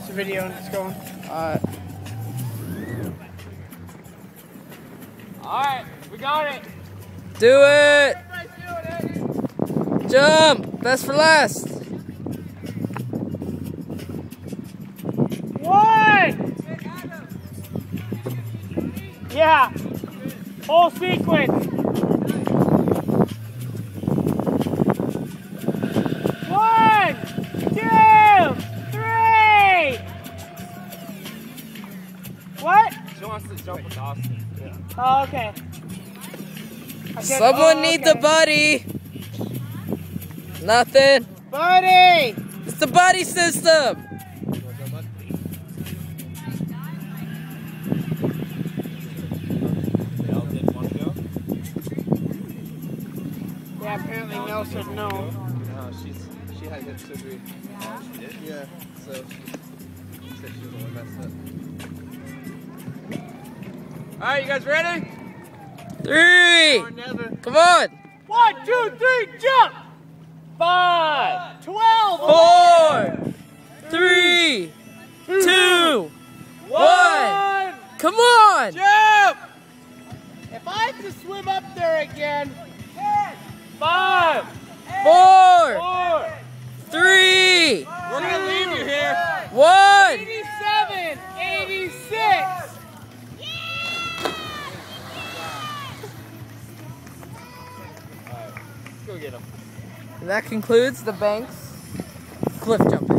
It's a video and it's going. Alright, we got it. Do it. Jump. Best for last. 1. Yeah. Whole sequence. 1, 2, 3. What? She wants to jump with Austin. Yeah. Oh, okay. Someone needs a buddy. Nothing. Buddy! It's the buddy system. Yeah, apparently Mel said no. No, she had hip surgery. She did? Yeah, so she said she was the one messed up. Alright, you guys ready? 3. Or never. Come on. 1, 2, 3, jump! 5, 12, 4, 3, 2, 1. Come on. Jump! If I have to swim up there again, 5, 4, 4, 3, We're gonna leave you here. 1. 87, 86. Go get him. That concludes the Banks cliff jumping.